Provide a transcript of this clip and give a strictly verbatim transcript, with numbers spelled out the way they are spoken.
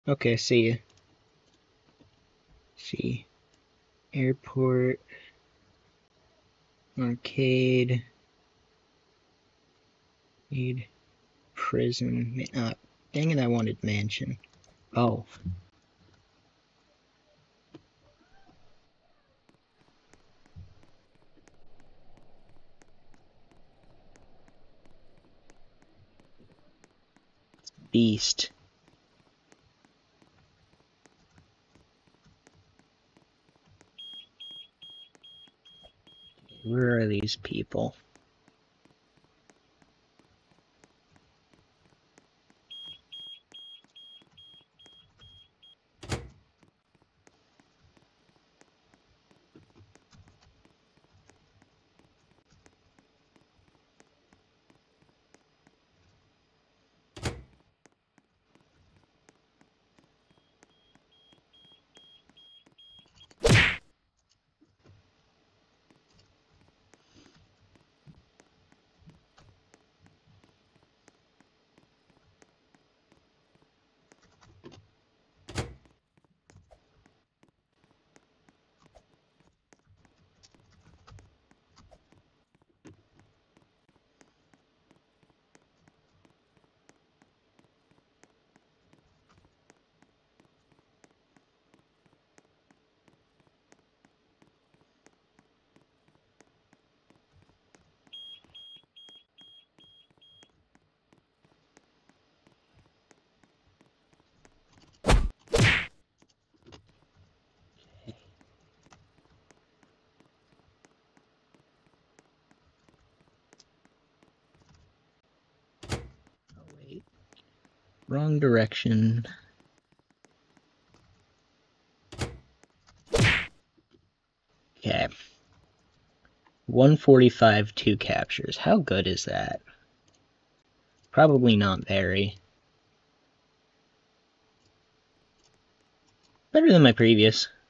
Okay, see ya. See. Airport. Arcade. Need prison. Uh, dang it, I wanted mansion. Oh. Beast. Where are these people? Wrong direction. Okay. one forty-five, two captures. How good is that? Probably not very. Better than my previous.